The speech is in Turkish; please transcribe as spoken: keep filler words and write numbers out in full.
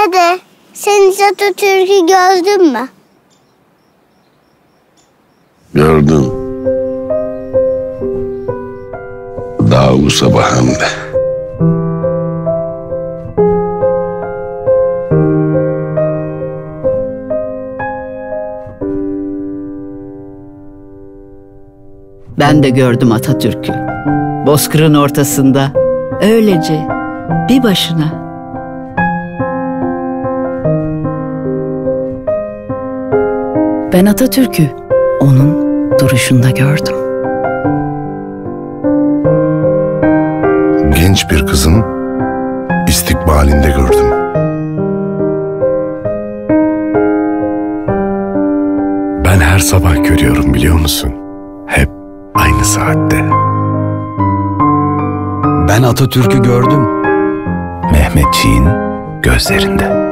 Dede, sen hiç Atatürk'ü gördün mü? Gördüm. Daha bu sabah hem de. Ben de gördüm Atatürk'ü. Bozkır'ın ortasında, öylece, bir başına. Ben Atatürk'ü onun duruşunda gördüm. Genç bir kızın istikbalinde gördüm. Ben her sabah görüyorum, biliyor musun? Hep aynı saatte. Ben Atatürk'ü gördüm. Mehmetçiğin gözlerinde.